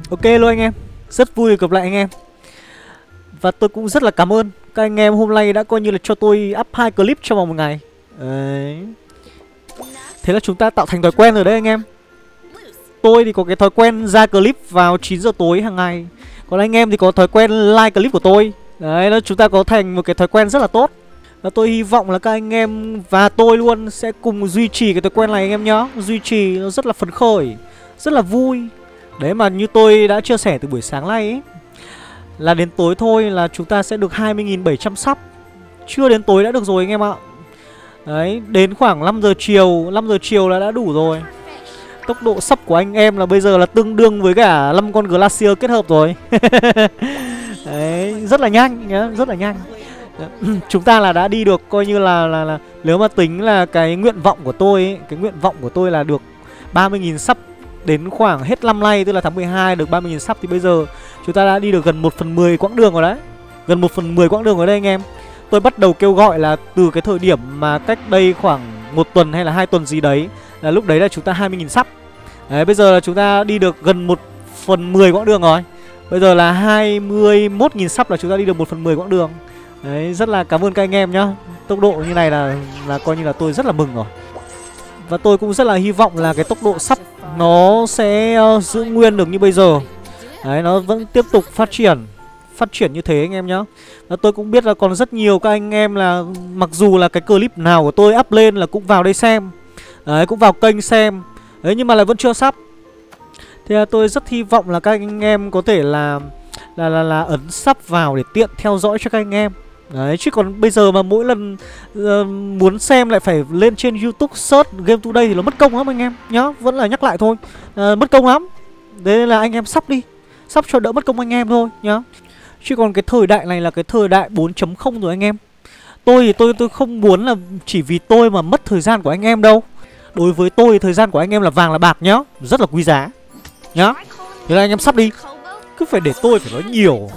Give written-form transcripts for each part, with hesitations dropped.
Ok luôn anh em. Rất vui được gặp lại anh em. Và tôi cũng rất là cảm ơn các anh em hôm nay đã coi như là cho tôi up 2 clip trong vòng một ngày. Đấy. Thế là chúng ta tạo thành thói quen rồi đấy anh em. Tôi thì có cái thói quen ra clip vào 9 giờ tối hàng ngày. Còn anh em thì có thói quen like clip của tôi. Đấy, nó chúng ta có thành một cái thói quen rất là tốt. Và tôi hy vọng là các anh em và tôi luôn sẽ cùng duy trì cái thói quen này anh em nhá. Duy trì nó rất là phấn khởi, rất là vui. Đấy mà như tôi đã chia sẻ từ buổi sáng nay ấy, là đến tối thôi là chúng ta sẽ được 20.700 sub. Chưa đến tối đã được rồi anh em ạ. Đấy, đến khoảng 5 giờ chiều là đã đủ rồi. Tốc độ sub của anh em là bây giờ là tương đương với cả 5 con Glacier kết hợp rồi. Đấy, rất là nhanh nhá, rất là nhanh. Chúng ta là đã đi được coi như là nếu mà tính là cái nguyện vọng của tôi ấy, cái nguyện vọng của tôi là được 30.000 sub đến khoảng hết năm nay, tức là tháng 12 được 30.000 sub, thì bây giờ chúng ta đã đi được gần 1/10 quãng đường rồi đấy. Gần 1/10 quãng đường rồi đây anh em. Tôi bắt đầu kêu gọi là từ cái thời điểm mà cách đây khoảng 1 tuần hay là 2 tuần gì đấy, là lúc đấy là chúng ta 20.000 sub. Đấy, bây giờ là chúng ta đi được gần 1/10 quãng đường rồi. Bây giờ là 21.000 sub là chúng ta đi được 1/10 quãng đường. Đấy, rất là cảm ơn các anh em nhá. Tốc độ như này là coi như là tôi rất là mừng rồi. Và tôi cũng rất là hy vọng là cái tốc độ sub nó sẽ giữ nguyên được như bây giờ. Đấy, nó vẫn tiếp tục phát triển như thế anh em nhá. Và tôi cũng biết là còn rất nhiều các anh em là mặc dù là cái clip nào của tôi up lên là cũng vào đây xem. Đấy, cũng vào kênh xem. Đấy, nhưng mà lại vẫn chưa sub. Thì tôi rất hy vọng là các anh em có thể là ấn sub vào để tiện theo dõi cho các anh em. Đấy, chứ còn bây giờ mà mỗi lần muốn xem lại phải lên trên YouTube search Game Today thì nó mất công lắm anh em nhá. Vẫn là nhắc lại thôi, mất công lắm. Thế nên là anh em sub đi, sub cho đỡ mất công anh em thôi nhá. Chứ còn cái thời đại này là cái thời đại 4.0 rồi anh em. Tôi thì tôi không muốn là chỉ vì tôi mà mất thời gian của anh em đâu. Đối với tôi thời gian của anh em là vàng là bạc nhá, rất là quý giá nhá. Thế là anh em sub đi, cứ phải để tôi phải nói nhiều.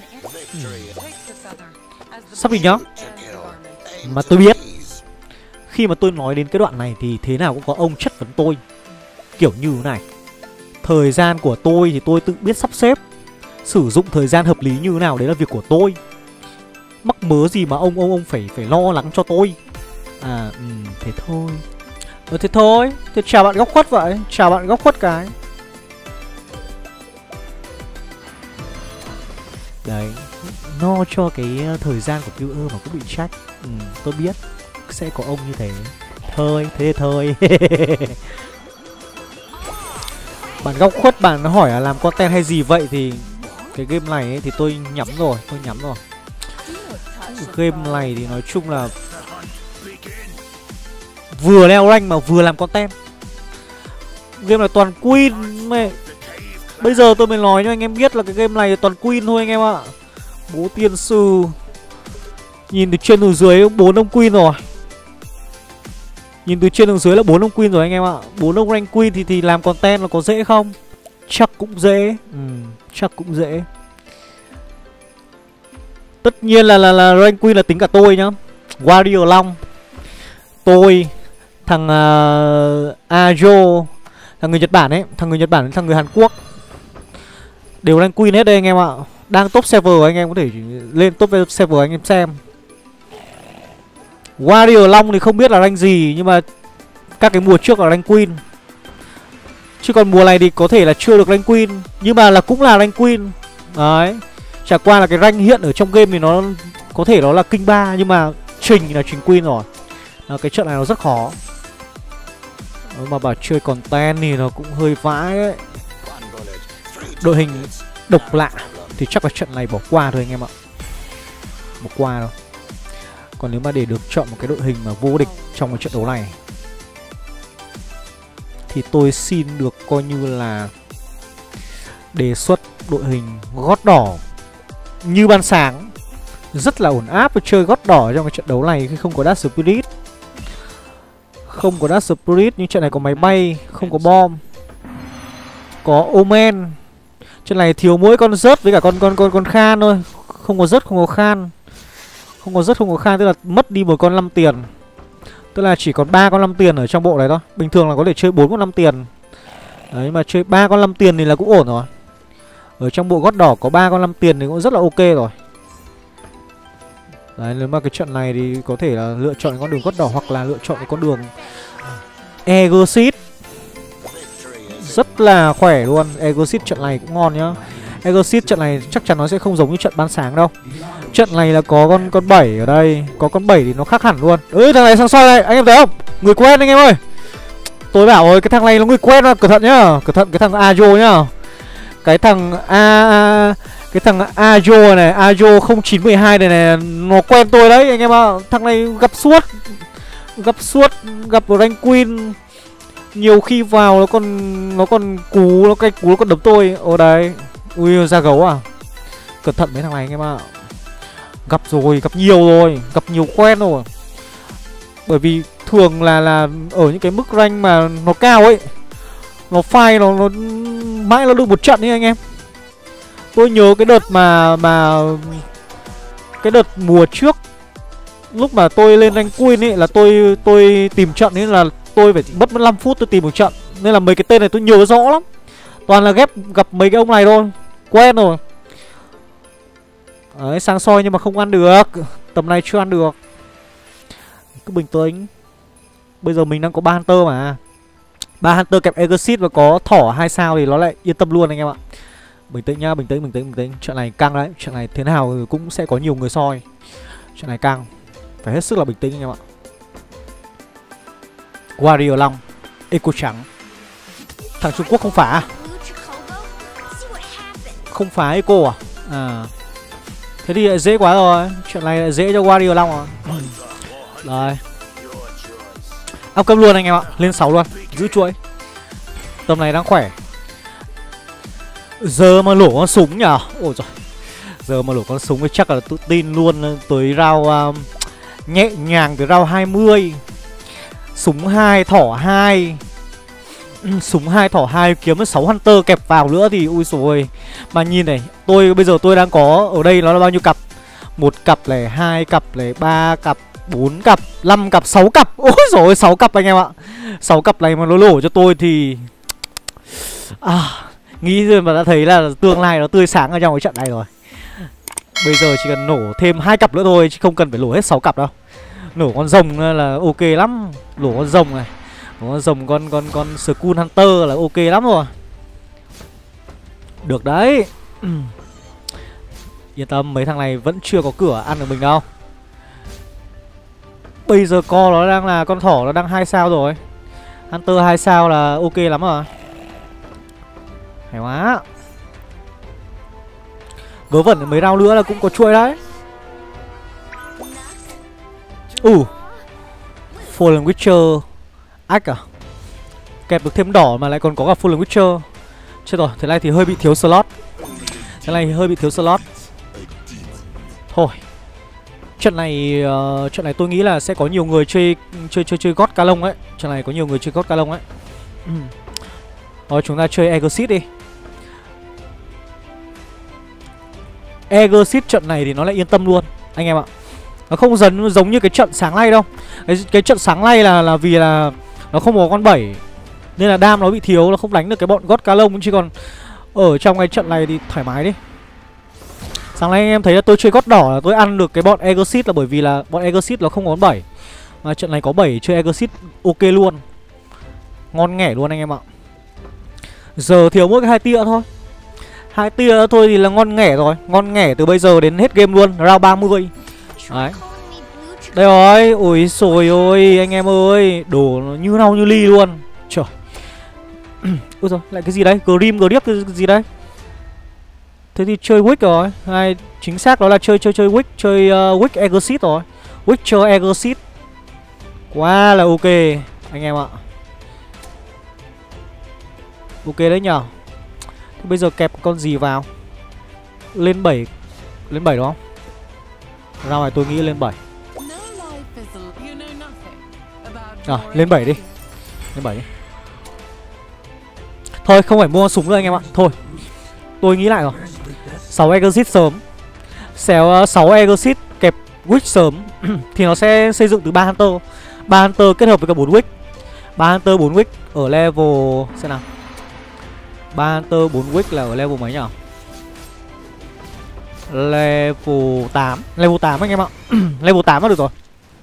Sắp đi nhá. Mà tôi biết khi mà tôi nói đến cái đoạn này thì thế nào cũng có ông chất vấn tôi kiểu như thế này. Thời gian của tôi thì tôi tự biết sắp xếp, sử dụng thời gian hợp lý như thế nào đấy là việc của tôi. Mắc mớ gì mà ông phải lo lắng cho tôi. Thế thôi. Thế thôi. Thế chào bạn góc khuất vậy. Chào bạn góc khuất cái. Đấy, no cho cái thời gian của viewer mà cũng bị trách. Tôi biết sẽ có ông như thế. Thôi, thế thôi. Bạn góc khuất bạn hỏi là làm content hay gì vậy, thì cái game này ấy, thì tôi nhắm rồi. Game này thì nói chung là vừa leo rank mà vừa làm content. Game này toàn queen mẹ. Bây giờ tôi mới nói cho anh em biết là cái game này toàn queen thôi anh em ạ. Bố tiên sư. Nhìn từ trên từ dưới 4 ông queen rồi. Nhìn từ trên từ dưới là 4 ông queen rồi anh em ạ. 4 ông rank queen thì làm content là có dễ không? Chắc cũng dễ. Chắc cũng dễ. Tất nhiên là rank queen là tính cả tôi nhá. Warrior Long, tôi, thằng Ajo, thằng người Nhật Bản ấy, thằng người Hàn Quốc đều rank queen hết đây anh em ạ. Đang top server, anh em có thể lên top server anh em xem. Warrior Long thì không biết là rank gì, nhưng mà các cái mùa trước là rank queen. Chứ còn mùa này thì có thể là chưa được rank queen, nhưng mà là cũng là rank queen. Đấy. Chả qua là cái rank hiện ở trong game thì nó có thể nó là kinh 3, nhưng mà trình là trình queen rồi. Cái trận này nó rất khó. Mà bảo chơi content thì nó cũng hơi vãi ấy. Đội hình độc lạ thì chắc là trận này bỏ qua thôi anh em ạ. Bỏ qua thôi. Còn nếu mà để được chọn một cái đội hình mà vô địch trong cái trận đấu này thì tôi xin được coi như là đề xuất đội hình gót đỏ như ban sáng. Rất là ổn áp chơi gót đỏ trong cái trận đấu này khi không có Dark Spirit. Không có Dark Spirit nhưng trận này có máy bay, không có bom, có Omen. Trận này thiếu mỗi con rớt với cả con khan thôi. Không có rớt, không có khan. Không có rớt, không có khan, tức là mất đi một con 5 tiền. Tức là chỉ còn 3 con 5 tiền ở trong bộ này thôi. Bình thường là có thể chơi 4 con 5 tiền. Đấy mà chơi 3 con 5 tiền thì là cũng ổn rồi. Ở trong bộ gót đỏ có 3 con 5 tiền thì cũng rất là ok rồi. Đấy, nếu mà cái trận này thì có thể là lựa chọn con đường gót đỏ hoặc là lựa chọn cái con đường Exit. Rất là khỏe luôn. Exit trận này cũng ngon nhá. Exit trận này chắc chắn nó sẽ không giống như trận ban sáng đâu. Trận này là có con 7 ở đây. Có con 7 thì nó khác hẳn luôn. Ơi thằng này sang soi này, anh em thấy không? Người quen anh em ơi. Tôi bảo rồi, cái thằng này nó người quen mà, cẩn thận nhá. Cẩn thận cái thằng Ajo nhá. Cái thằng Ajo này, Ajo 0912 này nó quen tôi đấy anh em ạ. Thằng này gặp suốt, gặp rank queen. Nhiều khi vào nó còn cú, nó còn đấm tôi. Ồ đấy. Ui ra gấu à. Cẩn thận mấy thằng này anh em ạ. Gặp rồi, gặp nhiều rồi, gặp nhiều quen rồi. Bởi vì thường là ở những cái mức rank mà nó cao ấy, nó phai nó mãi nó được một trận ấy anh em. Tôi nhớ cái đợt mà cái đợt mùa trước, lúc mà tôi lên rank queen ấy là tôi tìm trận ấy là tôi phải mất 15 phút tôi tìm một trận. Nên là mấy cái tên này tôi nhớ rõ lắm. Toàn là gặp mấy cái ông này thôi, quen rồi. Đấy, sang soi nhưng mà không ăn được. Tầm này chưa ăn được. Cứ bình tĩnh. Bây giờ mình đang có 3 Hunter mà. 3 Hunter kẹp Exit và có thỏ 2 sao thì nó lại yên tâm luôn anh em ạ. Bình tĩnh nhá, bình tĩnh. Trận này căng đấy. Trận này thế nào cũng sẽ có nhiều người soi. Trận này căng. Phải hết sức là bình tĩnh anh em ạ. Warrior Long, Eco trắng. Thằng Trung Quốc không phá à? Không phá Eco à? À. Thế thì lại dễ quá rồi. Chuyện này lại dễ cho Warrior Long rồi. Rồi. Áp cấp luôn anh em ạ. Lên 6 luôn. Giữ chuỗi. Tầm này đang khỏe. Giờ mà lổ con súng nhở. Ôi giời. Giờ mà lổ con súng thì chắc là tự tin luôn. Tới round nhẹ nhàng tới round 20. Súng 2, thỏ 2. Súng 2, thỏ 2 kiếm với 6 Hunter kẹp vào nữa thì ui dồi. Mà nhìn này, bây giờ tôi đang có ở đây nó là bao nhiêu cặp? 1 cặp này, 2 cặp này, 3 cặp, 4 cặp, 5 cặp, 6 cặp. Ôi dồi ôi, 6 cặp anh em ạ. 6 cặp này mà nó lổ cho tôi thì nghĩ rồi mà đã thấy là tương lai nó tươi sáng ở trong cái trận này rồi. Bây giờ chỉ cần nổ thêm 2 cặp nữa thôi chứ không cần phải nổ hết 6 cặp đâu. Nổ con rồng là ok lắm. Nổ con rồng này, con rồng con Skull Hunter là ok lắm rồi. Được đấy. Yên tâm, mấy thằng này vẫn chưa có cửa ăn được mình đâu. Bây giờ co nó đang là con thỏ, nó đang 2 sao rồi. Hunter 2 sao là ok lắm rồi. Hay quá. Vớ vẩn mấy round nữa là cũng có chuỗi đấy. Fallen Witcher ách à. Kẹp được thêm đỏ mà lại còn có cả Fallen Witcher. Chết rồi, thế này thì hơi bị thiếu slot. Thôi. Trận này tôi nghĩ là sẽ có nhiều người chơi God Ca Lông ấy. Trận này có nhiều người chơi God Ca Lông ấy. Rồi chúng ta chơi Exit đi. Exit trận này thì nó lại yên tâm luôn anh em ạ. Nó không giống như cái trận sáng nay đâu. Cái trận sáng nay là vì là nó không có con 7 nên là đam nó bị thiếu, nó không đánh được cái bọn God Ca Lông. Chứ còn ở trong cái trận này thì thoải mái đi. Sáng nay anh em thấy là tôi chơi God đỏ là tôi ăn được cái bọn Exit là bởi vì là bọn Exit nó không có con 7. Mà trận này có 7 chơi Exit ok luôn. Ngon nghẻ luôn anh em ạ. Giờ thiếu mỗi cái 2 tia thôi. 2 tia thôi thì là ngon nghẻ rồi. Ngon nghẻ từ bây giờ đến hết game luôn. Round 30. Đấy. Đây rồi. Ôi xồi ôi anh em ơi. Đồ nó như nhau như ly luôn. Trời. Ôi giời, lại cái gì đấy? Grim Grip cái gì đấy? Thế thì chơi Wick rồi. Hay chính xác đó là chơi Wick. Chơi Wick Exit rồi. Witcher Exit. Quá là ok anh em ạ. Ok đấy nhở. Thế bây giờ kẹp con gì vào? Lên 7. Lên 7 đúng không? Ra ngoài tôi nghĩ lên 7. Lên 7 đi. Lên 7 đi. Thôi không phải mua súng nữa anh em ạ. Thôi tôi nghĩ lại rồi. 6 Exit sớm. 6 Exit kẹp Wick sớm thì nó sẽ xây dựng từ 3 Hunter. 3 Hunter kết hợp với cả 4 Wick. 3 Hunter 4 Wick ở level xem nào. 3 Hunter 4 Wick là ở level mấy nhỉ? Level 8. Level 8 anh em ạ. Level 8 là được rồi.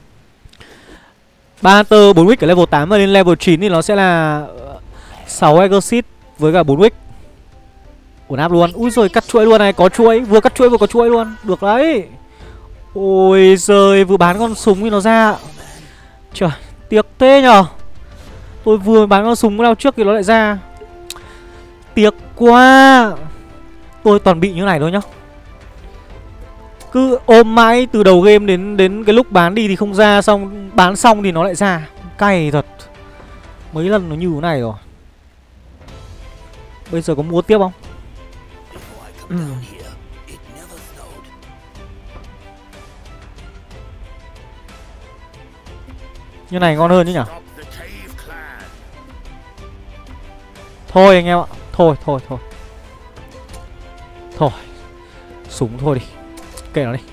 3 Hunter 4 wick ở level 8 và lên level 9 thì nó sẽ là 6 Exorcist với cả 4 wick. Ổn áp luôn. Ui giời, cắt chuỗi luôn này, có chuỗi, vừa cắt chuỗi vừa có chuỗi luôn. Được đấy. Ôi giời, vừa bán con súng thì nó ra. Trời, tiếc thế nhờ. Tôi vừa bán con súng nào trước thì nó lại ra. Tiếc quá. Tôi toàn bị như này thôi nhá. Cứ ôm mãi từ đầu game đến cái lúc bán đi thì không ra, xong bán xong thì nó lại ra. Cay thật. Mấy lần nó như thế này rồi. Bây giờ có mua tiếp không? Như này ngon hơn chứ nhỉ? Thôi anh em ạ. Thôi. Thôi. Súng thôi đi. Kệ nó đi.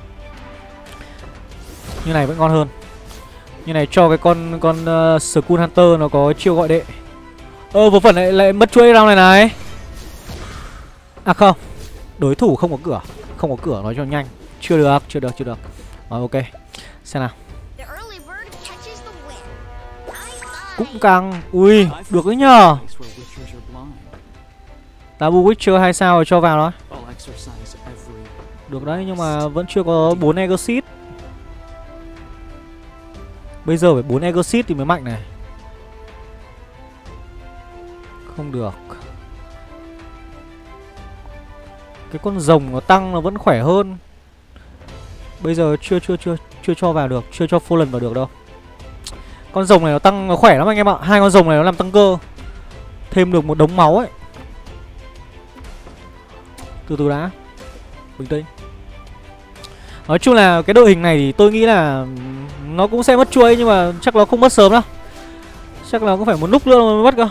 Như này vẫn ngon hơn. Như này cho cái con Skull Hunter nó có chiêu gọi đệ. Vô phần lại mất chuỗi round này này. À không. Đối thủ không có cửa. Không có cửa nói cho nhanh. Chưa được. Rồi ok. Xem nào. Cũng căng. Ui, được đấy nhờ. Tabu Witcher 2 sao rồi cho vào đó. Được đấy, nhưng mà vẫn chưa có 4 Exorcist. Bây giờ phải 4 Exorcist thì mới mạnh này. Không được. Cái con rồng nó tăng nó vẫn khỏe hơn. Bây giờ chưa cho vào được, chưa cho Fallen vào được đâu. Con rồng này nó tăng nó khỏe lắm anh em ạ. Hai con rồng này nó làm tăng cơ. Thêm được một đống máu ấy. Từ từ đã. Bình tĩnh. Nói chung là cái đội hình này thì tôi nghĩ là nó cũng sẽ mất chuỗi, nhưng mà chắc nó không mất sớm đâu. Chắc là cũng phải một lúc nữa mới mất cơ.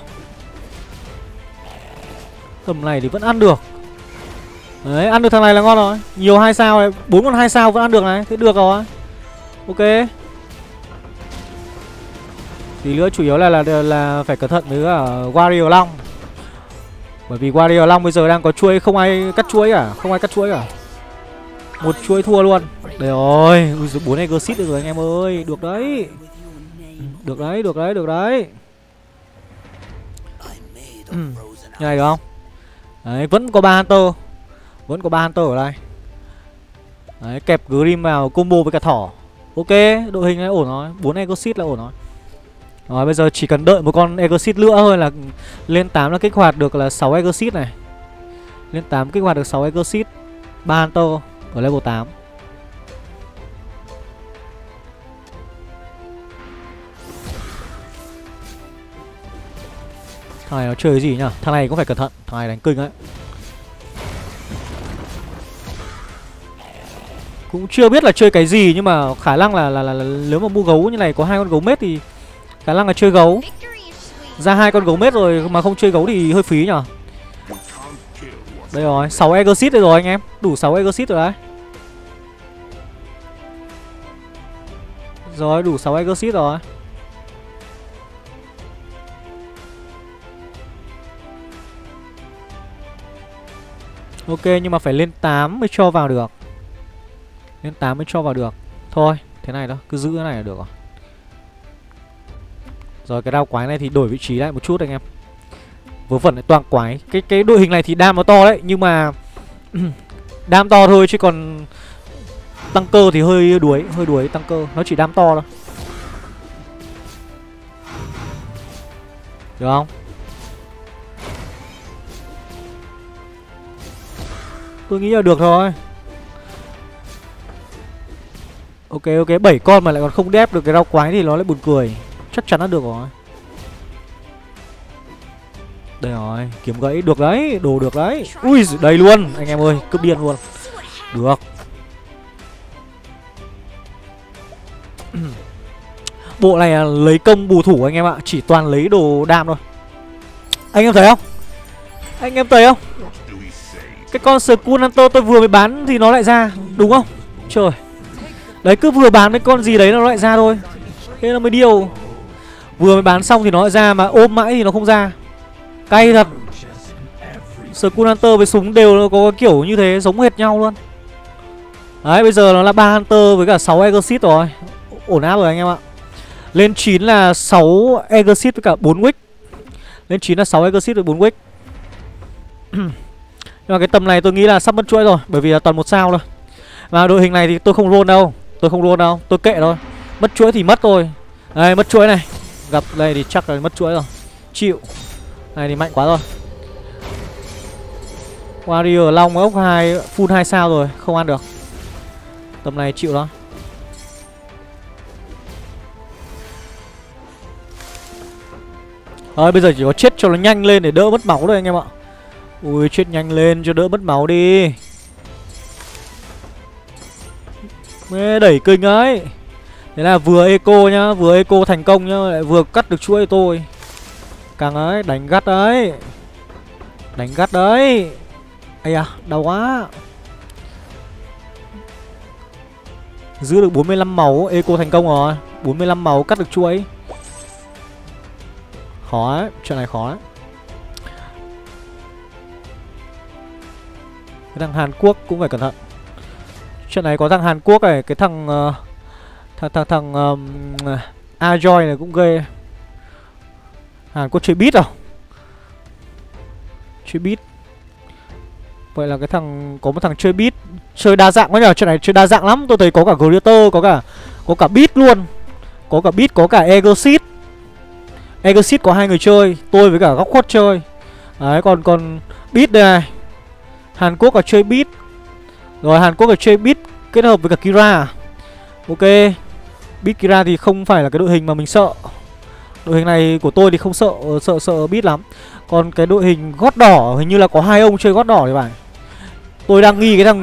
Tầm này thì vẫn ăn được. Đấy, ăn được thằng này là ngon rồi. Nhiều 2 sao này, 4 con 2 sao vẫn ăn được này. Thế được rồi. Ok. Tí nữa chủ yếu là phải cẩn thận với cả Warrior Long. Bởi vì Warrior Long bây giờ đang có chuỗi, không ai cắt chuỗi cả. Một chuỗi thua luôn. Đây rồi. Ui giời, 4 Exorcist được rồi anh em ơi. Được đấy. Được đấy. Như này được không? Đấy, vẫn có 3 Hunter. Ở đây. Đấy, kẹp Grim vào combo với cả thỏ. Ok, đội hình này ổn rồi. 4 Exorcist là ổn rồi. Rồi bây giờ chỉ cần đợi một con Exorcist nữa thôi là lên 8 là kích hoạt được là 6 Exorcist này. Lên 8 kích hoạt được 6 Exorcist, 3 Hunter ở level 8. Thằng này nó chơi cái gì nhá? Thằng này cũng phải cẩn thận, thằng này đánh kinh đấy. Cũng chưa biết là chơi cái gì, nhưng mà khả năng là nếu mà mua gấu như này có 2 con gấu mết thì khả năng là chơi gấu. Ra 2 con gấu mết rồi mà không chơi gấu thì hơi phí nhở. Đây rồi, 6 Exorcist rồi anh em. Đủ 6 Exorcist rồi đấy. Rồi, đủ 6 Exorcist rồi. Ok, nhưng mà phải lên 8 mới cho vào được. Lên 8 mới cho vào được. Thôi, thế này đó, cứ giữ cái này là được rồi. Rồi cái rau quái này thì đổi vị trí lại một chút anh em. Vớ vẩn lại toàn quái. Cái đội hình này thì đam nó to đấy, nhưng mà đam to thôi chứ còn tăng cơ thì hơi đuối tăng cơ, nó chỉ đam to thôi. Được không? Tôi nghĩ là được thôi. Ok, 7 con mà lại còn không đép được cái rau quái thì nó lại buồn cười. Chắc chắn là được rồi. Đây rồi, kiếm gãy được đấy, đồ được đấy. Ui đây luôn, anh em ơi, cướp điên luôn. Được. Bộ này là lấy công bù thủ anh em ạ, chỉ toàn lấy đồ đam thôi. Anh em thấy không? Cái con Skull Hunter tôi vừa mới bán thì nó lại ra, đúng không? Trời. Đấy, cứ vừa bán cái con gì đấy nó lại ra thôi. Thế là mới điều. Vừa mới bán xong thì nó lại ra, mà ôm mãi thì nó không ra. Cay thật. Skull Hunter với súng đều có kiểu như thế, giống hệt nhau luôn. Đấy bây giờ nó là 3 Hunter với cả 6 Exorcist rồi. Ổn áp rồi anh em ạ. Lên 9 là 6 Exorcist với cả 4 Wick. Lên 9 là 6 Exorcist với 4 Wick. Nhưng mà cái tầm này tôi nghĩ là sắp mất chuỗi rồi, bởi vì là toàn 1 sao thôi. Và đội hình này thì tôi không roll đâu. Tôi kệ thôi. Mất chuỗi thì mất thôi. Đây mất chuỗi này. Gặp đây thì chắc là mất chuỗi rồi. Chịu. Này thì mạnh quá rồi. Warrior Long ốc 2 full 2 sao rồi, không ăn được. Tầm này chịu đó. Thôi bây giờ chỉ có chết cho nó nhanh lên để đỡ mất máu thôi anh em ạ. Ui chết nhanh lên cho đỡ mất máu đi. Mê đẩy kinh ấy. Thế là vừa eco nhá, vừa eco thành công nhá, lại vừa cắt được chuỗi tôi. Càng ấy, đánh gắt đấy. Đánh gắt đấy. Ây à, đau quá. Giữ được 45 máu, eco thành công rồi. 45 máu cắt được chuỗi. Khó ấy, chuyện này khó ấy. Cái thằng Hàn Quốc cũng phải cẩn thận. Chuyện này có thằng Hàn Quốc này, cái thằng Ajoy này cũng ghê. Hàn Quốc chơi beat à? Chơi beat. Vậy là cái thằng có một thằng chơi beat, chơi đa dạng quá nhờ, chuyện này chơi đa dạng lắm. Tôi thấy có cả Greater, có cả beat luôn. Có cả beat, có cả Exorcist. Exorcist có 2 người chơi, tôi với cả Góc Khuất chơi. Đấy còn beat đây này. Hàn Quốc là chơi beat. Rồi Hàn Quốc là chơi beat kết hợp với cả Kira. Ok. Beat Kira thì không phải là cái đội hình mà mình sợ. Đội hình này của tôi thì không sợ beat lắm. Còn cái đội hình gót đỏ hình như là có 2 ông chơi gót đỏ thì phải. Tôi đang nghi cái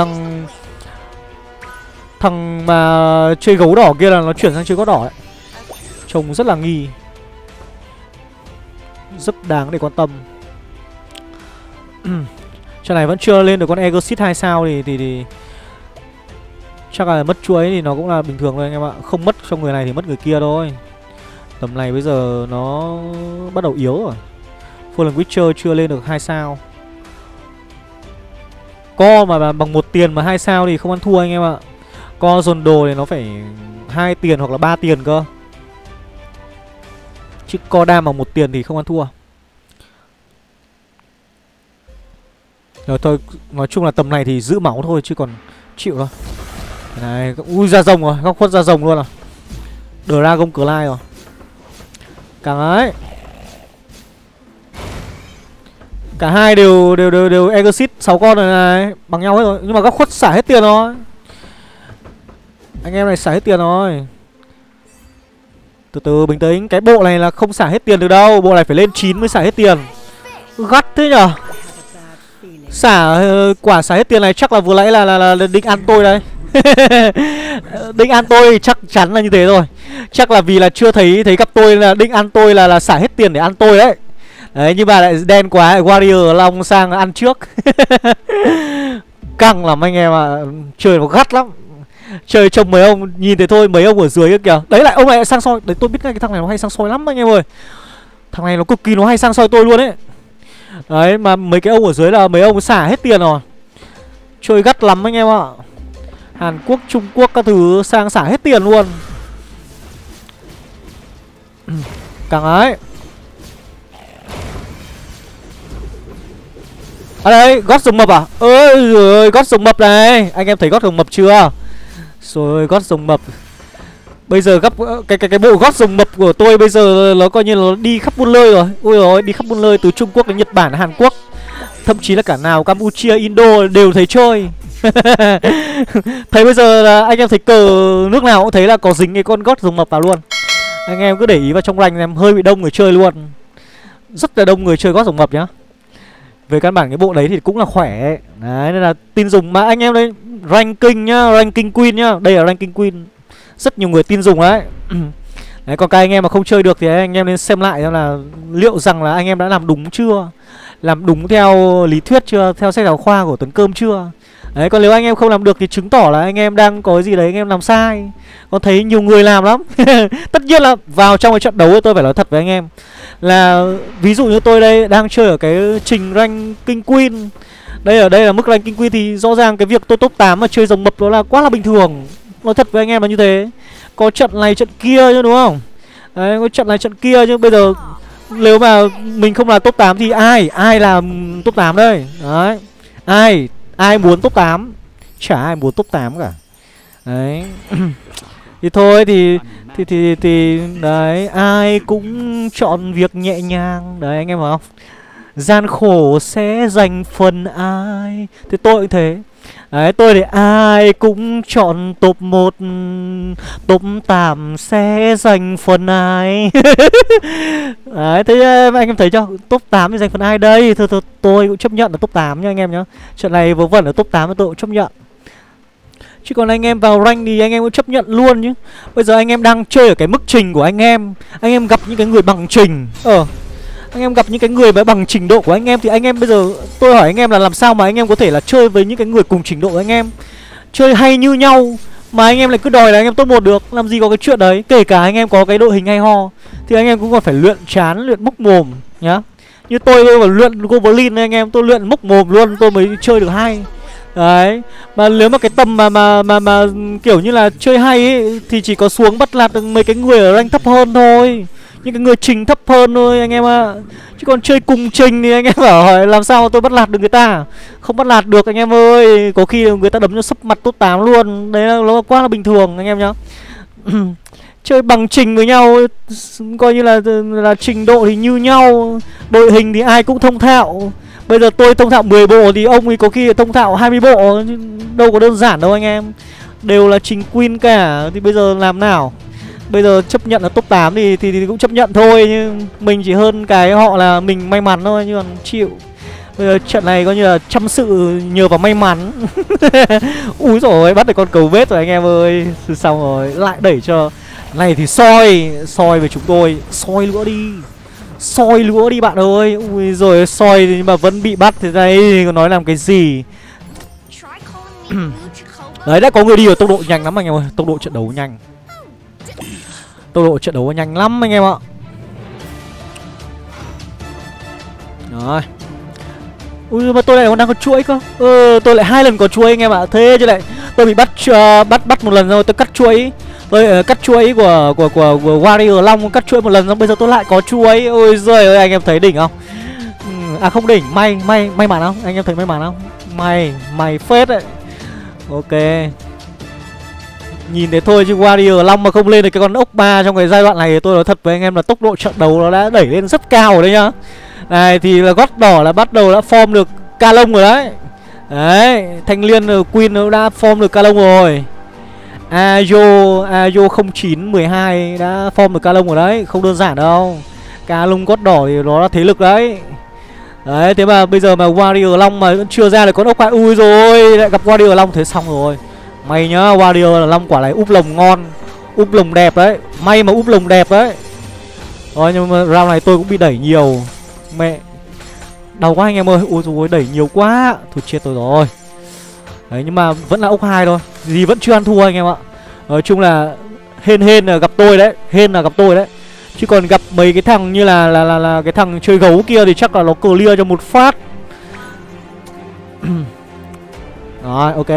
thằng mà chơi gấu đỏ kia là nó chuyển sang chơi gót đỏ đấy. Trông rất là nghi. Rất đáng để quan tâm. Trận này vẫn chưa lên được con Exorcist 2 sao thì chắc là mất chuỗi thì nó cũng là bình thường thôi anh em ạ. Không mất cho người này thì mất người kia thôi. Tầm này bây giờ nó bắt đầu yếu rồi. Fallen Witcher chưa lên được 2 sao. Co mà bằng 1 tiền mà 2 sao thì không ăn thua anh em ạ. Co dồn đồ thì nó phải 2 tiền hoặc là 3 tiền cơ. Chứ co đam bằng 1 tiền thì không ăn thua. Rồi thôi, nói chung là tầm này thì giữ máu thôi chứ còn chịu thôi. Này, ui ra rồng rồi, Góc Khuất ra rồng luôn à. Dragon Clay rồi. Càng ấy. Cả hai đều Exorcist 6 con rồi này, bằng nhau hết rồi, nhưng mà Góc Khuất xả hết tiền rồi. Anh em này xả hết tiền rồi. Từ từ bình tĩnh, cái bộ này là không xả hết tiền được đâu, bộ này phải lên 9 mới xả hết tiền. Gắt thế nhở. Quả xả hết tiền này chắc là vừa nãy là định ăn tôi đây. Định ăn tôi chắc chắn là như thế rồi. Chắc là vì là chưa thấy gặp tôi là định ăn tôi là xả hết tiền để ăn tôi đấy. Đấy nhưng mà lại đen quá, Warrior Long sang ăn trước. Căng lắm anh em ạ. Chơi nó gắt lắm. Chơi trông mấy ông nhìn thấy thôi, mấy ông ở dưới kìa. Đấy lại ông này lại sang soi. Đấy tôi biết ngay cái thằng này nó hay sang soi lắm anh em ơi. Thằng này nó cực kỳ nó hay sang soi tôi luôn ấy. Đấy mà mấy cái ông ở dưới là mấy ông xả hết tiền rồi. Chơi gắt lắm anh em ạ. Hàn Quốc, Trung Quốc các thứ sang xả hết tiền luôn. Càng ấy. À đây, gót rồng mập à? Ơi giời, gót rồng mập này. Anh em thấy gót rồng mập chưa? Rồi gót rồng mập. Bây giờ gấp cái bộ gót rồng mập của tôi bây giờ nó coi như là nó đi khắp buôn lơi rồi. Ui rồi đi khắp buôn lơi từ Trung Quốc đến Nhật Bản, Hàn Quốc, thậm chí là cả Lào, Campuchia, Indo đều thấy chơi. Thấy bây giờ là anh em thấy cờ nước nào cũng thấy là có dính cái con gót rồng mập vào luôn. Anh em cứ để ý vào trong rank em hơi bị đông người chơi luôn. Rất là đông người chơi gót rồng mập nhá. Về căn bản cái bộ đấy thì cũng là khỏe ấy. Đấy nên là tin dùng mà anh em đây. Ranking nhá, ranking queen nhá. Đây là ranking queen. Rất nhiều người tin dùng đấy. Đấy còn các anh em mà không chơi được thì anh em nên xem lại xem là liệu rằng là anh em đã làm đúng chưa, làm đúng theo lý thuyết chưa, theo sách giáo khoa của Tuấn Cơm chưa. Đấy còn nếu anh em không làm được thì chứng tỏ là anh em đang có gì đấy anh em làm sai. Còn thấy nhiều người làm lắm. Tất nhiên là vào trong cái trận đấu tôi phải nói thật với anh em là ví dụ như tôi đây đang chơi ở cái trình ranking queen. Ở đây là mức rank King Queen thì rõ ràng cái việc tôi top 8 mà chơi rồng mập đó là quá là bình thường. Nói thật với anh em là như thế. Có trận này trận kia chứ đúng không? Đấy, có trận này trận kia chứ bây giờ nếu mà mình không là top 8 thì ai làm top 8 đây? Đấy. Ai muốn top 8? Chả ai muốn top 8 cả. Đấy. Thì thôi thì đấy, ai cũng chọn việc nhẹ nhàng. Đấy anh em hiểu không? Gian khổ sẽ dành phần ai. Thì tôi cũng thế. Đấy, tôi thì ai cũng chọn top 1, top 8 sẽ dành phần ai. Đấy, thế anh em thấy chưa? Top 8 thì dành phần ai đây? Thôi tôi cũng chấp nhận là top 8 nha anh em nhá. Trận này vớ vẩn ở top 8 thì tôi cũng chấp nhận. Chứ còn anh em vào rank thì anh em cũng chấp nhận luôn chứ. Bây giờ anh em đang chơi ở cái mức trình của anh em gặp những cái người bằng trình. Anh em gặp những cái người với bằng trình độ của anh em thì anh em bây giờ tôi hỏi anh em là làm sao mà anh em có thể là chơi với những cái người cùng trình độ của anh em, chơi hay như nhau mà anh em lại cứ đòi là anh em top 1 được. Làm gì có cái chuyện đấy. Kể cả anh em có cái đội hình hay ho thì anh em cũng còn phải luyện chán, luyện mốc mồm nhá. Như tôi phải luyện Goblin anh em, tôi luyện mốc mồm luôn tôi mới chơi được hay. Đấy, mà nếu mà cái tầm mà kiểu như là chơi hay ấy, thì chỉ có xuống bắt lạt được mấy cái người ở rank thấp hơn thôi, những cái người trình thấp hơn thôi anh em ạ. Chứ còn chơi cùng trình thì anh em bảo hỏi làm sao tôi bắt lạt được người ta. Không bắt lạt được anh em ơi. Có khi người ta đấm cho sấp mặt top 8 luôn. Đấy là nó quá là bình thường anh em nhá. Chơi bằng trình với nhau, coi như là trình độ thì như nhau, đội hình thì ai cũng thông thạo. Bây giờ tôi thông thạo 10 bộ thì ông ấy có khi thông thạo 20 bộ. Đâu có đơn giản đâu anh em. Đều là trình queen cả. Thì bây giờ làm nào? Bây giờ chấp nhận là top 8 thì cũng chấp nhận thôi. Nhưng mình chỉ hơn cái họ là mình may mắn thôi. Nhưng còn chịu. Bây giờ trận này coi như là chăm sự nhờ vào may mắn. Úi dồi ôi, bắt được con cầu vết rồi anh em ơi. Xong rồi lại đẩy cho. Này thì soi về chúng tôi. Soi lnữa đi bạn ơi. Ui rồi soi nhưng mà vẫn bị bắt. Thế đây còn nói làm cái gì. Đấy, đã có người đi ở tốc độ nhanh lắm anh em ơi. Tốc độ trận đấu nhanh. Tốc độ trận đấu nhanh lắm anh em ạ. Rồi. Ui mà tôi lại còn đang có chuỗi cơ. Tôi lại 2 lần có chuỗi anh em ạ. Thế chứ lại tôi bị bắt một lần rồi tôi cắt chuỗi. Tôi cắt chuỗi của Warrior Long, cắt chuỗi một lần rồi bây giờ tôi lại có chuỗi. Ôi giời ơi anh em thấy đỉnh không? À không đỉnh, may mắn không? Anh em thấy may mắn không? May phết đấy. Ok. Nhìn thế thôi chứ Warrior Long mà không lên được cái con ốc 3 trong cái giai đoạn này thì tôi nói thật với anh em là tốc độ trận đấu nó đã đẩy lên rất cao rồi đấy nhá. Này thì là gót đỏ là bắt đầu đã form được ca lông rồi đấy. Đấy, Thanh Liên Queen nó đã form được ca lông rồi. Ayo 0912 đã form được ca lông rồi đấy, không đơn giản đâu. Ca lông gót đỏ thì nó là thế lực đấy. Đấy, thế mà bây giờ mà Warrior Long mà vẫn chưa ra được con ốc 2. Ui rồi, lại gặp Warrior Long thế xong rồi. May nhá, Warrior Long quả này úp lồng ngon, úp lồng đẹp đấy. May mà úp lồng đẹp đấy. Rồi nhưng mà round này tôi cũng bị đẩy nhiều. Mẹ đau quá anh em ơi. Ôi dồi đẩy nhiều quá. Thôi chết tôi rồi. Đấy nhưng mà vẫn là ốc 2 thôi. Gì vẫn chưa ăn thua anh em ạ. Nói chung là hên là gặp tôi đấy. Hên là gặp tôi đấy. Chứ còn gặp mấy cái thằng như là cái thằng chơi gấu kia thì chắc là nó clear cho một phát. Rồi ok.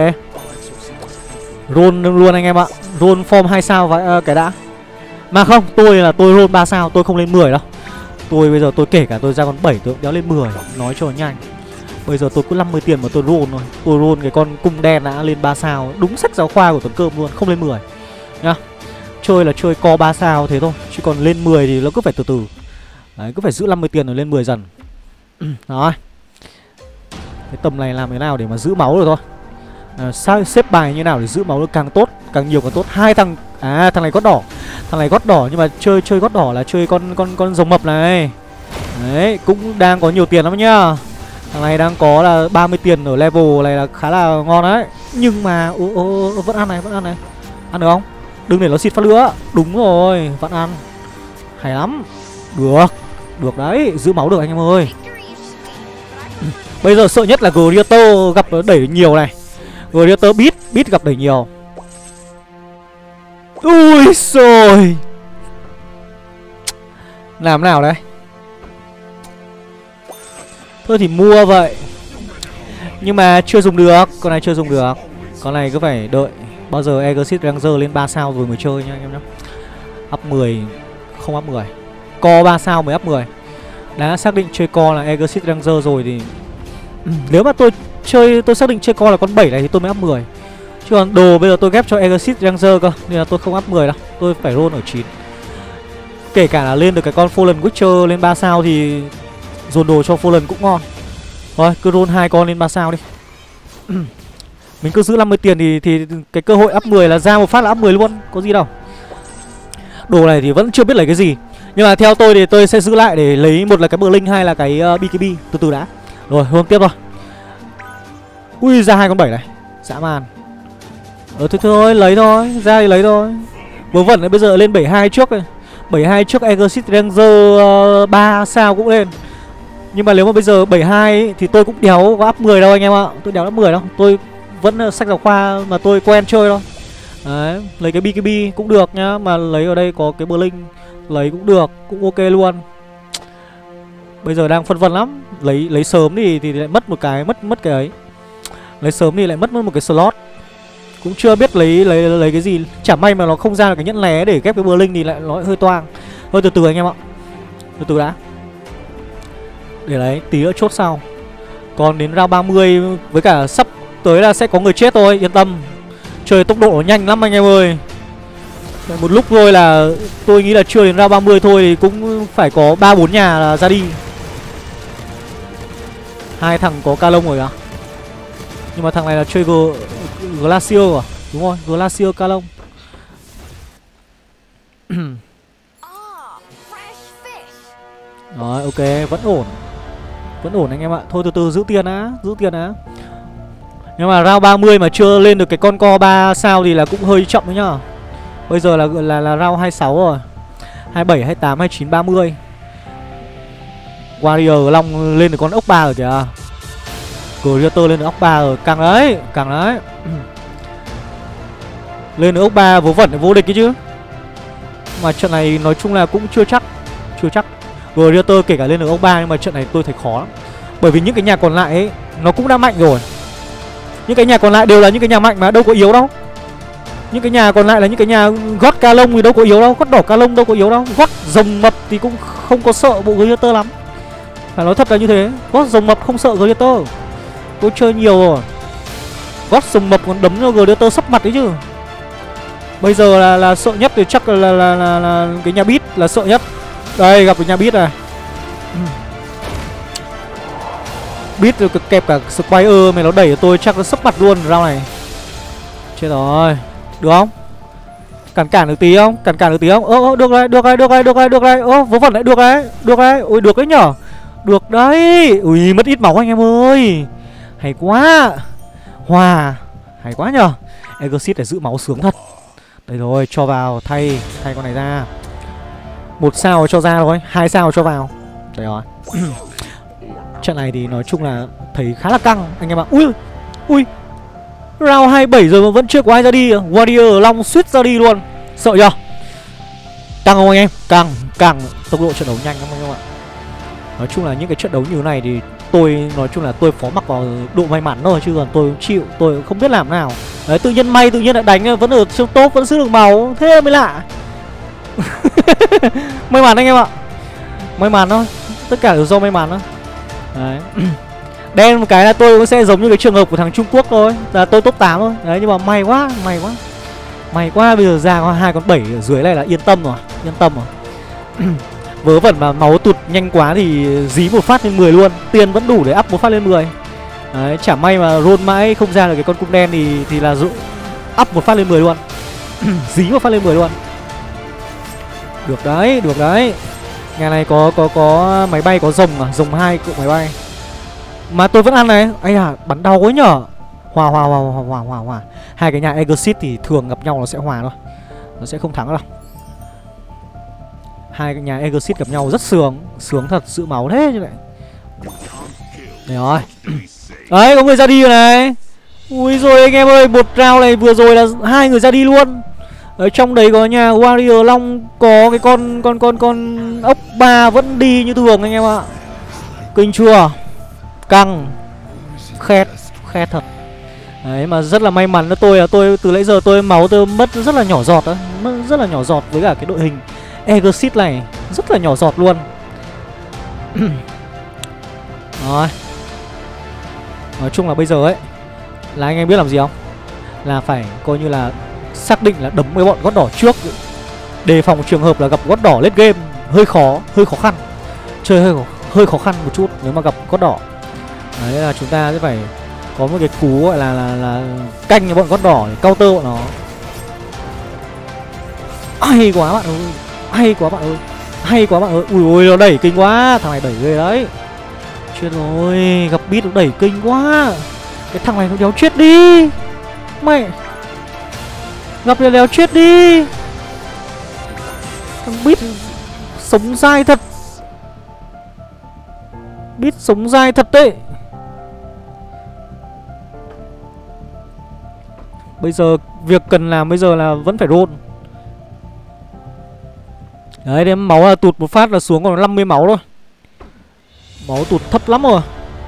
Roll luôn anh em ạ. Roll form 2 sao và cái đã. Mà không, tôi roll 3 sao, tôi không lên 10 đâu. Tôi bây giờ tôi kể cả tôi ra con 7 tôi đéo lên 10, nói cho nhanh. Bây giờ tôi cứ 50 tiền mà tôi roll thôi. Tôi roll cái con cung đen đã lên 3 sao. Đúng sách giáo khoa của Tuấn Cơm luôn, không lên 10 nhá. Chơi là chơi co 3 sao thế thôi. Chứ còn lên 10 thì nó cứ phải từ từ. Đấy, cứ phải giữ 50 tiền rồi lên 10 dần. Rồi. Cái tầm này làm thế nào để mà giữ máu được thôi. Xếp bài như nào để giữ máu được càng tốt, càng nhiều càng tốt. Hai thằng thằng này gót đỏ. Thằng này gót đỏ nhưng mà chơi gót đỏ là chơi con rồng mập này. Đấy, cũng đang có nhiều tiền lắm nhá. Thằng này đang có là 30 tiền ở level này là khá là ngon đấy. Nhưng mà vẫn ăn này, ăn được không? Đừng để nó xịt phát nữa. Đúng rồi, vẫn ăn. Hay lắm. Được đấy, giữ máu được anh em ơi. Bây giờ sợ nhất là Greater gặp đẩy nhiều này. Greater beat gặp đẩy nhiều. Ui xồi. Làm nào đây? Thôi thì mua vậy. Nhưng mà chưa dùng được. Con này chưa dùng được. Con này cứ phải đợi bao giờ Exit Ranger lên 3 sao rồi mới chơi nha anh em nhé. Up 10. Không up 10. Co 3 sao mới up 10. Đã xác định chơi co là Exit Ranger rồi thì nếu mà tôi xác định chơi co là con 7 này thì tôi mới up 10. Chứ còn đồ bây giờ tôi ghép cho Exit Ranger cơ, nên là tôi không up 10 đâu. Tôi phải roll ở 9. Kể cả là lên được cái con Fallen Witcher lên 3 sao thì dồn đồ cho Fallen cũng ngon. Thôi cứ roll 2 con lên 3 sao đi. Mình cứ giữ 50 tiền thì cái cơ hội up 10 là ra một phát là up 10 luôn, có gì đâu. Đồ này thì vẫn chưa biết lấy cái gì. Nhưng mà theo tôi thì tôi sẽ giữ lại để lấy một là cái Blink hay là cái BKB. Từ từ đã. Rồi hôm tiếp thôi. Ui ra 2 con 7 này. Dã man. Thôi lấy thôi. Ra thì lấy thôi. Vớ vẩn này bây giờ lên 72 trước này. 72 trước Exit Ranger 3 sao cũng lên. Nhưng mà nếu mà bây giờ 72 ấy, thì tôi cũng đéo có up 10 đâu anh em ạ. Tôi đéo up 10 đâu. Tôi vẫn sách giáo khoa mà tôi quen chơi thôi. Đấy, lấy cái BKB cũng được nhá. Mà lấy ở đây có cái Blink lấy cũng được, cũng ok luôn. Bây giờ đang phân vân lắm. Lấy sớm thì lại mất một cái, mất cái ấy. Lấy sớm thì lại mất một cái slot. Cũng chưa biết lấy cái gì. Chả may mà nó không ra được cái nhẫn lé để ghép cái Blink thì lại nó hơi toang. Thôi từ từ anh em ạ. Từ từ đã. Để đấy, tí nữa chốt sau. Còn đến round 30 với cả sắp tới là sẽ có người chết thôi, yên tâm. Chơi tốc độ nhanh lắm anh em ơi. Một lúc thôi là tôi nghĩ là chưa đến round 30 thôi thì cũng phải có 3-4 nhà là ra đi. Hai thằng có ca lông rồi à? Nhưng mà thằng này là chơi Glacier à? Đúng rồi, Glacier ca lông. Rồi ok, vẫn ổn. Vẫn ổn anh em ạ. Thôi từ từ giữ tiền á, giữ tiền á. Nhưng mà round 30 mà chưa lên được cái con co 3 sao thì là cũng hơi chậm đấy nhá. Bây giờ là round 26 rồi. 27, 28, 29, 30. Warrior Long lên được con ốc 3 rồi kìa. Creator lên được ốc 3 rồi, càng đấy, càng đấy. Lên được ốc 3 vớ vẩn vô địch cái chứ. Mà trận này nói chung là cũng chưa chắc. Chưa chắc. Creator kể cả lên được ốc 3 nhưng mà trận này tôi thấy khó lắm. Bởi vì những cái nhà còn lại ấy nó cũng đã mạnh rồi. Những cái nhà còn lại đều là những cái nhà mạnh mà đâu có yếu đâu. Những cái nhà còn lại là những cái nhà gót ca lông thì đâu có yếu đâu. Gót đỏ ca lông đâu có yếu đâu. Gót rồng mập thì cũng không có sợ bộ Gladiator lắm. Phải nói thật là như thế. Gót rồng mập không sợ Gladiator. Tôi chơi nhiều rồi. Gót rồng mập còn đấm cho Gladiator sắp mặt đấy chứ. Bây giờ là sợ nhất thì chắc là cái nhà Beat là sợ nhất. Đây gặp cái nhà Beat này. Beat rồi kẹp cả Squire mày nó đẩy tôi chắc nó sắp mặt luôn round này. Chết rồi. Được không? Cản được tí không? Cản được tí không? Được đấy, được đấy, được đấy, được đấy, được đấy. Vớ vẩn đấy, được đấy. Được đấy. Ui được đấy nhở. Được đấy. Ui mất ít máu anh em ơi. Hay quá. Hòa. Hay quá nhở. Exit để giữ máu sướng thật. Đây rồi, cho vào thay con này ra. 1 sao cho ra thôi, 2 sao cho vào. Đây rồi. Trận này thì nói chung là thấy khá là căng anh em ạ. Ui round 27 rồi mà vẫn chưa có ai ra đi. Warrior Long suýt ra đi luôn. Sợ chưa? Căng không anh em? Căng. Tốc độ trận đấu nhanh lắm anh em ạ. Nói chung là những cái trận đấu như thế này thì tôi nói chung là tôi phó mặc vào độ may mắn thôi, chứ còn tôi chịu, tôi không biết làm nào. Đấy, tự nhiên lại đánh vẫn ở trong top vẫn giữ được máu, thế mới lạ. May mắn anh em ạ. May mắn thôi. Tất cả đều do may mắn thôi. Đấy. Đen một cái là tôi cũng sẽ giống như cái trường hợp của thằng Trung Quốc thôi, là tôi top 8 thôi. Đấy, nhưng mà may quá. May quá, bây giờ ra có 2 con 7 ở dưới này là yên tâm rồi. Vớ vẩn mà máu tụt nhanh quá thì dí một phát lên 10 luôn. Tiền vẫn đủ để up một phát lên 10. Đấy, chả may mà roll mãi không ra được cái con cung đen thì là up một phát lên 10 luôn. Dí một phát lên 10 luôn. Được đấy. Nhà này có máy bay, có rồng à, rồng 2 cụm máy bay. Mà tôi vẫn ăn này. Ây à, bắn đau quá nhở. Hòa. Hai cái nhà Exit thì thường gặp nhau nó sẽ hòa thôi. Nó sẽ không thắng đâu. Hai cái nhà Exit gặp nhau rất sướng thật, giữ máu thế như vậy. Đây rồi. Đấy, có người ra đi rồi này. Ui rồi anh em ơi, một round này vừa rồi là 2 người ra đi luôn. Ở trong đấy có nhà Warrior Long, có cái con ốc 3 vẫn đi như thường anh em ạ. Kinh chưa? Căng. Khét. Khe thật. Đấy mà rất là may mắn cho tôi là tôi từ nãy giờ máu tôi mất rất là nhỏ giọt đó. Mất rất là nhỏ giọt với cả cái đội hình Exit này. Rất là nhỏ giọt luôn. Rồi. Nói chung là bây giờ ấy là anh em biết làm gì không? Là phải coi như là xác định là đấm với bọn gót đỏ trước, đề phòng trường hợp là gặp gót đỏ late game. Hơi khó khăn. Chơi hơi khó khăn một chút nếu mà gặp gót đỏ. Đấy là chúng ta sẽ phải có một cái cú gọi là canh cái bọn gót đỏ để counter bọn nó. Hay quá bạn ơi. Hay quá bạn ơi. Hay quá bạn ơi. Ui ôi nó đẩy kinh quá. Thằng này đẩy ghê đấy. Chết rồi. Gặp beat nó đẩy kinh quá. Cái thằng này nó đéo chết đi. Mày gặp đéo chết đi. Thằng beat sống dai thật. Beat sống dai thật đấy. Bây giờ việc cần làm bây giờ là vẫn phải roll. Đấy đến máu là tụt một phát là xuống còn 50 máu thôi. Máu tụt thấp lắm rồi.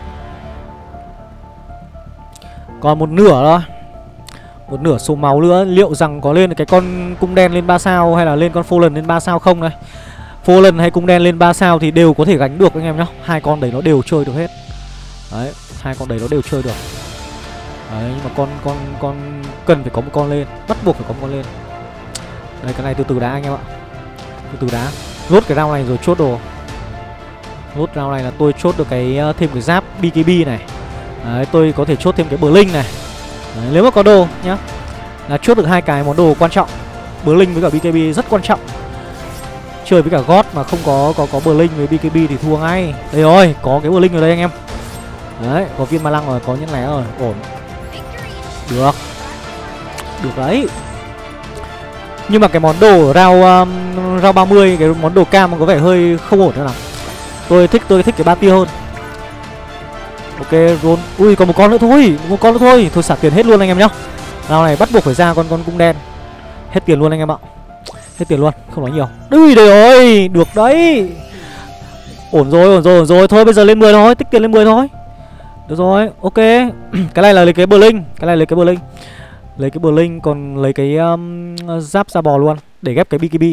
Còn một nửa thôi. Một nửa số máu nữa. Liệu rằng có lên cái con cung đen lên 3 sao hay là lên con Fallen lên 3 sao không đây. Fallen hay cung đen lên 3 sao thì đều có thể gánh được anh em nhá. Hai con đấy nó đều chơi được hết. Đấy, hai con đấy nó đều chơi được. Đấy, nhưng mà con cần phải có một con lên. Bắt buộc phải có một con lên. Đây, cái này từ từ đá anh em ạ. Từ từ đá. Lốt cái round này rồi chốt đồ. Lốt round này là tôi chốt được cái thêm cái giáp BKB này. Đấy, tôi có thể chốt thêm cái Blink này. Đấy, nếu mà có đồ nhá. Là chốt được hai cái món đồ quan trọng. Blink với cả BKB rất quan trọng. Chơi với cả God mà không có Blink với BKB thì thua ngay. Đây rồi, có cái Blink ở đây anh em. Đấy, có viên ma lăng rồi, có những lé rồi, ổn. Được. Được đấy. Nhưng mà cái món đồ ở round 30, cái món đồ cam có vẻ hơi không ổn nữa nào. Tôi thích cái ba tia hơn. Ok, roll. Ui còn một con nữa thôi, một con nữa thôi. Thôi xả tiền hết luôn anh em nhá. Round này bắt buộc phải ra con cung đen. Hết tiền luôn anh em ạ. Hết tiền luôn, không nói nhiều. Ui đây rồi, được đấy. Ổn rồi. Thôi bây giờ lên 10 thôi, tích tiền lên 10 thôi. Được rồi, ok. Cái này là lấy cái Blink, lấy cái Blink còn lấy cái giáp da bò luôn để ghép cái BKB.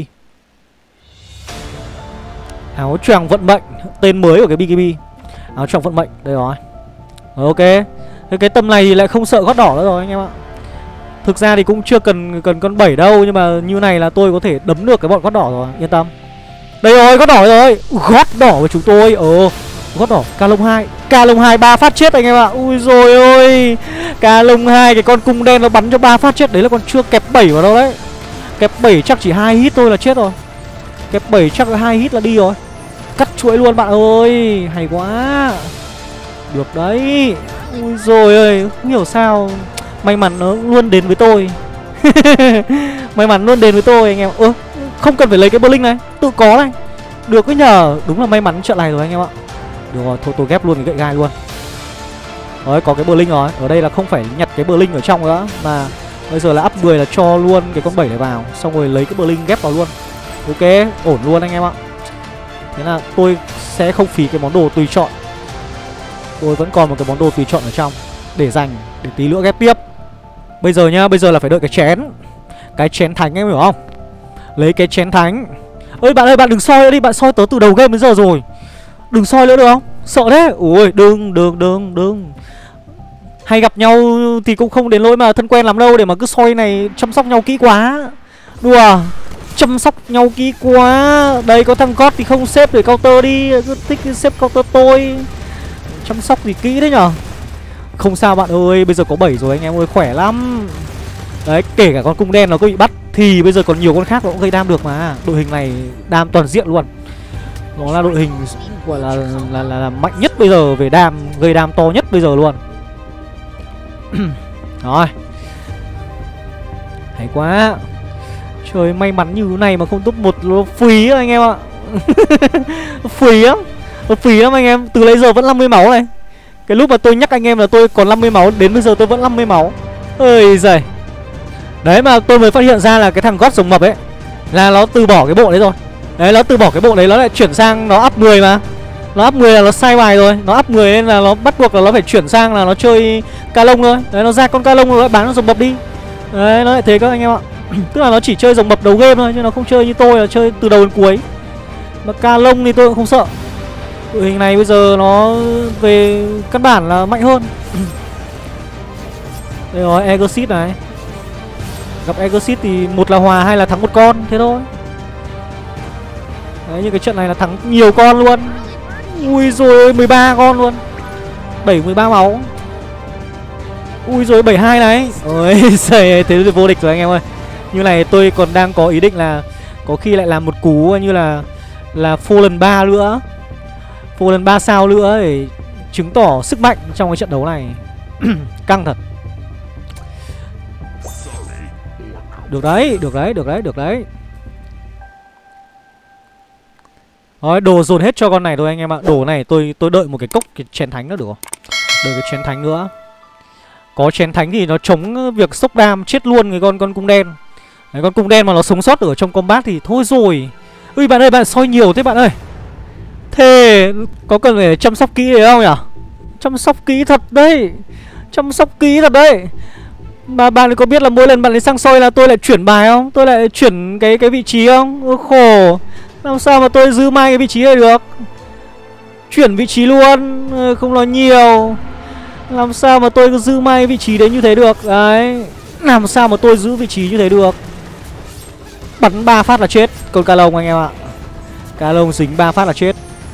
Áo choàng vận mệnh, tên mới của cái BKB. Áo choàng vận mệnh, đây rồi. Rồi ok. Cái tầm này thì lại không sợ gót đỏ nữa rồi anh em ạ. Thực ra thì cũng chưa cần con 7 đâu, nhưng mà như này là tôi có thể đấm được cái bọn gót đỏ rồi, yên tâm. Đây rồi, gót đỏ rồi. Gót đỏ của chúng tôi. Gót đỏ, ca lông 2 3 phát chết anh em ạ. Ui rồi ôi. Ca lông 2 cái con cung đen nó bắn cho 3 phát chết, đấy là còn chưa kẹp 7 vào đâu đấy. Kẹp 7 chắc chỉ 2 hit thôi là chết rồi. Kẹp 7 chắc là 2 hit là đi rồi. Cắt chuỗi luôn bạn ơi. Hay quá. Được đấy. Ui rồi ơi, không hiểu sao may mắn nó luôn đến với tôi. May mắn luôn đến với tôi anh em. Không cần phải lấy cái Blink này, tự có này. Được cái nhờ. Đúng là may mắn trận này rồi anh em ạ. Được rồi, thôi tôi ghép luôn cái gậy gai luôn. Đấy, có cái Blink rồi. Ở đây là không phải nhặt cái Blink ở trong nữa, mà bây giờ là up 10 là cho luôn cái con 7 này vào, xong rồi lấy cái Blink ghép vào luôn. Ok, ổn luôn anh em ạ. Thế là tôi sẽ không phí cái món đồ tùy chọn. Tôi vẫn còn một cái món đồ tùy chọn ở trong để dành, để tí nữa ghép tiếp. Bây giờ nhá, bây giờ là phải đợi cái chén. Cái chén thánh em hiểu không? Lấy cái chén thánh. Ơi bạn đừng soi nữa đi, bạn soi tớ từ đầu game đến giờ rồi. Đừng soi nữa được không? Sợ thế. Ui đừng. Hay gặp nhau thì cũng không đến nỗi mà thân quen lắm đâu, để mà cứ soi này chăm sóc nhau kỹ quá. Đùa. Chăm sóc nhau kỹ quá. Đây có thằng God thì không xếp để counter đi, cứ thích xếp counter tôi. Chăm sóc gì kỹ đấy nhở. Không sao bạn ơi, bây giờ có 7 rồi anh em ơi, khỏe lắm. Đấy, kể cả con cung đen nó có bị bắt thì bây giờ còn nhiều con khác nó cũng gây đam được mà. Đội hình này đam toàn diện luôn. Nó là đội hình gọi là mạnh nhất bây giờ về đam, gây đam to nhất bây giờ luôn. Rồi. Hay quá. Trời, may mắn như thế này mà không top 1 nó phí anh em ạ. Phí lắm anh em. Từ nãy giờ vẫn 50 máu này. Cái lúc mà tôi nhắc anh em là tôi còn 50 máu, đến bây giờ tôi vẫn 50 máu. Ơi giời. Đấy mà tôi mới phát hiện ra là cái thằng God rồng mập ấy là nó từ bỏ cái bộ đấy rồi. Đấy, nó từ bỏ cái bộ đấy, nó lại chuyển sang nó up 10 mà. Nó up 10 là nó sai bài rồi. Nó up 10 nên là nó bắt buộc là nó phải chuyển sang là nó chơi ca lông thôi. Đấy, nó ra con ca lông rồi lại bán nó rồng mập đi. Đấy, nó lại thế các anh em ạ. Tức là nó chỉ chơi rồng mập đầu game thôi, chứ nó không chơi như tôi là chơi từ đầu đến cuối. Mà ca lông thì tôi cũng không sợ. Đội hình này bây giờ nó về căn bản là mạnh hơn. Đây rồi, Exit này. Gặp Exit thì một là hòa, hai là thắng một con, thế thôi. Đấy, như cái trận này là thắng nhiều con luôn. Ui rồi 13 con luôn. 13 máu. Ui rồi 72 này. Ôi giời, thế thì vô địch rồi anh em ơi. Như này tôi còn đang có ý định là có khi lại làm một cú như là Fallen 3 nữa. Fallen 3 sao nữa để chứng tỏ sức mạnh trong cái trận đấu này. Căng thật. Được đấy, được đấy, được đấy, được đấy. Rồi, đồ dồn hết cho con này thôi anh em ạ. Đồ này tôi đợi một cái cốc cái chén thánh nữa được không? Đợi cái chén thánh nữa. Có chén thánh thì nó chống việc sốc đam chết luôn cái con cung đen. Đấy, con cung đen mà nó sống sót ở trong combat thì thôi rồi. Ui bạn ơi, bạn soi nhiều thế bạn ơi. Thế có cần phải chăm sóc kỹ đấy không nhỉ? Chăm sóc kỹ thật đấy. Chăm sóc kỹ thật đấy. Mà bạn có biết là mỗi lần bạn ấy sang soi là tôi lại chuyển bài không? Tôi lại chuyển cái vị trí không? Ôi khổ. Làm sao mà tôi giữ mai cái vị trí này được? Chuyển vị trí luôn, không nói nhiều. Làm sao mà tôi cứ giữ mai vị trí đấy như thế được? Đấy. Làm sao mà tôi giữ vị trí như thế được? Bắn 3 phát là chết. Con ca lông anh em ạ. Ca lông dính 3 phát là chết.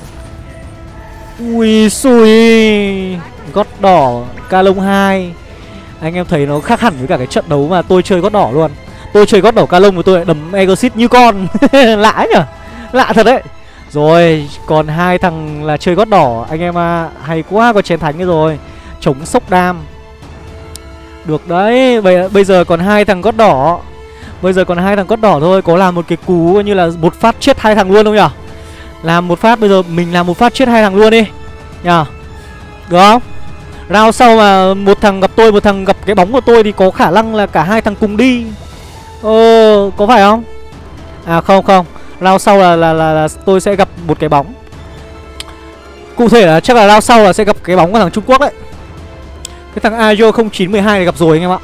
Ui xui. Gót đỏ ca lông 2. Anh em thấy nó khác hẳn với cả cái trận đấu mà tôi chơi gót đỏ luôn. Tôi chơi gót đỏ ca lông và tôi lại đấm Exit như con. Lạ nhở. Lạ thật đấy. Rồi còn hai thằng là chơi gót đỏ. Anh em à, hay quá, có chén thánh rồi. Chống sốc đam. Được đấy. Bây giờ còn hai thằng gót đỏ. Bây giờ còn hai thằng gót đỏ thôi. Có làm một cái cú như là một phát chết hai thằng luôn không nhở? Làm một phát, bây giờ mình làm một phát chết hai thằng luôn đi nhờ. Được không? Round sau mà một thằng gặp tôi, một thằng gặp cái bóng của tôi thì có khả năng là cả hai thằng cùng đi. Có phải không? À không không. Round sau là tôi sẽ gặp một cái bóng. Cụ thể là chắc là round sau là sẽ gặp cái bóng của thằng Trung Quốc đấy. Cái thằng Ayo 0912 này gặp rồi anh em ạ.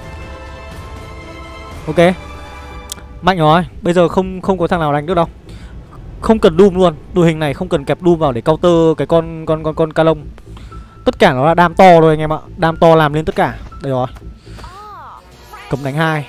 Ok. Mạnh rồi. Bây giờ không có thằng nào đánh được đâu. Không cần Doom luôn. Đội hình này không cần kẹp Doom vào để counter cái con ca lông. Tất cả nó là đam to thôi anh em ạ. Đam to làm lên tất cả. Đây rồi. Cấm đánh 2.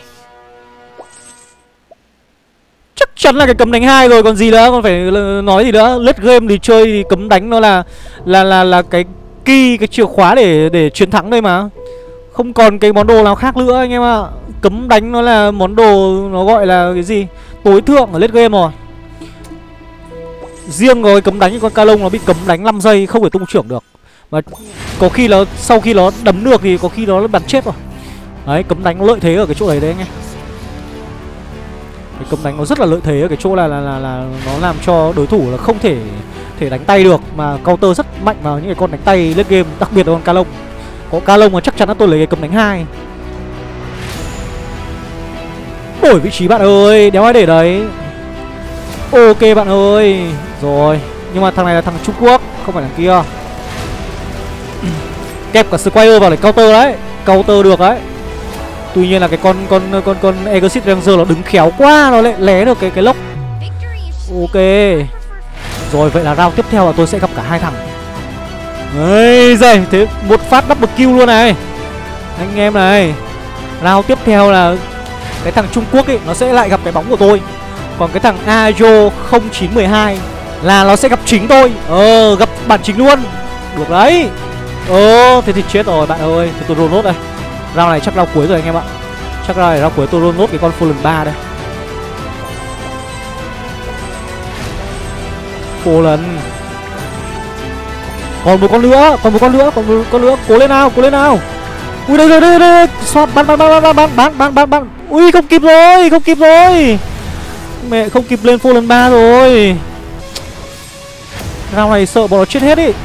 Chắc chắn là cái cấm đánh 2 rồi, còn gì nữa, còn phải nói gì nữa. Late game thì chơi thì cấm đánh nó là cái key, cái chìa khóa để chiến thắng đây mà. Không còn cái món đồ nào khác nữa anh em ạ. Cấm đánh nó là món đồ, nó gọi là cái gì, tối thượng ở late game rồi. Riêng rồi cấm đánh con ca lông nó bị cấm đánh 5 giây không thể tung trưởng được. Và có khi nó sau khi nó đấm được thì có khi nó bắn chết rồi. Đấy, cấm đánh nó lợi thế ở cái chỗ này đấy anh em. Cái cấm đánh nó rất là lợi thế ở cái chỗ là nó làm cho đối thủ là không thể đánh tay được, mà counter rất mạnh vào những cái con đánh tay late game, đặc biệt là con ca lông. Có ca lông mà chắc chắn là tôi lấy cái cấm đánh 2. Đổi vị trí bạn ơi, đéo ai để đấy. Ok bạn ơi. Rồi, nhưng mà thằng này là thằng Trung Quốc, không phải thằng kia. Kẹp cả Squire vào để counter đấy. Counter được đấy. Tuy nhiên là cái con Exit Ranger nó đứng khéo quá, nó lại lé được cái lốc. Ok. Rồi vậy là round tiếp theo là tôi sẽ gặp cả hai thằng. Ây giời, thế một phát double kill luôn này anh em này. Round tiếp theo là cái thằng Trung Quốc ấy nó sẽ lại gặp cái bóng của tôi. Còn cái thằng Ayo 0912 là nó sẽ gặp chính tôi. Gặp bản chính luôn. Được đấy. Thế thì chết rồi bạn ơi. Thì tôi roll nốt đây. Round này chắc round cuối rồi anh em ạ. Chắc round này round cuối tôi roll nốt cái con Fallen 3 đây. Fallen. Còn một con nữa, còn một con nữa, cố lên nào, cố lên nào. Ui đây rồi, đây. Xoát bắn. Ui không kịp rồi. Mẹ không kịp lên Fallen 3 rồi. Round này sợ bọn nó chết hết ý.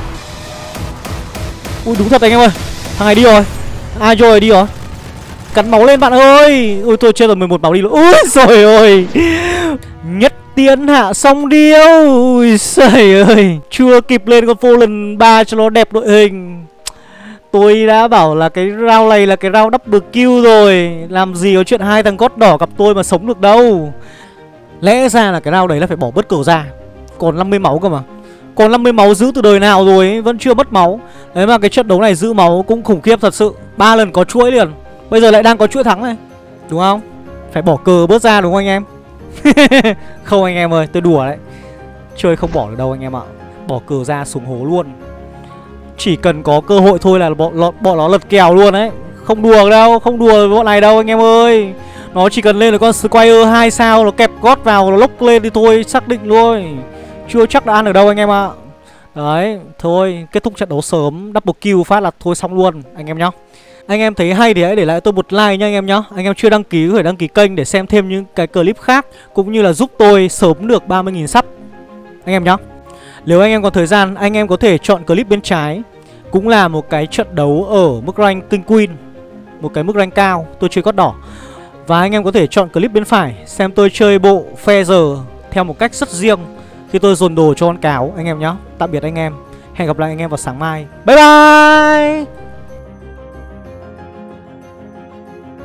Ui đúng thật anh em ơi. Thằng này đi rồi. Ai rồi đi rồi. Cắn máu lên bạn ơi. Ui tôi chết rồi, 11 máu đi rồi. Ui trời ơi. Nhất tiến hạ song điêu. Ui giời ơi, chưa kịp lên con Fallen 3 cho nó đẹp đội hình. Tôi đã bảo là cái round này là cái round double kill rồi. Làm gì có chuyện hai thằng gót đỏ gặp tôi mà sống được đâu. Lẽ ra là cái round đấy là phải bỏ bớt cờ ra. Còn 50 máu cơ mà. Còn 50 máu giữ từ đời nào rồi ấy, vẫn chưa mất máu. Đấy mà cái trận đấu này giữ máu cũng khủng khiếp thật sự. 3 lần có chuỗi liền. Bây giờ lại đang có chuỗi thắng này. Đúng không? Phải bỏ cờ bớt ra đúng không anh em? Không anh em ơi, tôi đùa đấy. Chơi không bỏ được đâu anh em ạ. Bỏ cờ ra xuống hố luôn. Chỉ cần có cơ hội thôi là bọn nó lật kèo luôn đấy. Không đùa đâu, không đùa với bọn này đâu anh em ơi. Nó chỉ cần lên được con Squire 2 sao, nó kẹp gót vào, nó lốc lên thì thôi, xác định luôn. Chưa chắc đã ăn được đâu anh em ạ. Đấy, thôi, kết thúc trận đấu sớm, double kill phát là thôi xong luôn anh em nhá. Anh em thấy hay thì hãy để lại tôi một like nha anh em nhá. Anh em chưa đăng ký có thể đăng ký kênh để xem thêm những cái clip khác, cũng như là giúp tôi sớm được 30.000 sub anh em nhá. Nếu anh em có thời gian, anh em có thể chọn clip bên trái. Cũng là một cái trận đấu ở mức rank King Queen, một cái mức rank cao, tôi chơi gót đỏ. Và anh em có thể chọn clip bên phải, xem tôi chơi bộ Feather theo một cách rất riêng khi tôi dồn đồ cho con cáo anh em nhá. Tạm biệt anh em, hẹn gặp lại anh em vào sáng mai. Bye bye.